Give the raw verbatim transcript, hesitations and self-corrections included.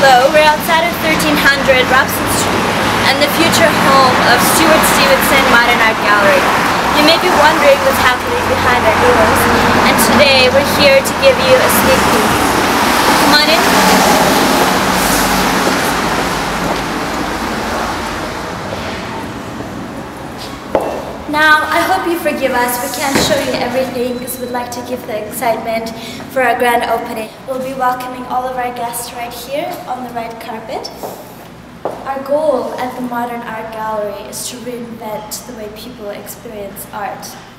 Hello, we're outside of thirteen hundred Robson Street and the future home of Stuart Stevenson Modern Art Gallery. You may be wondering what's happening behind our doors, and today we're here to give you a sneak peek. Come on in. Now, I hope you forgive us. We can't show you everything because we'd like to give the excitement for our grand opening. We'll be welcoming all of our guests right here on the red carpet. Our goal at the Modern Art Gallery is to reinvent the way people experience art.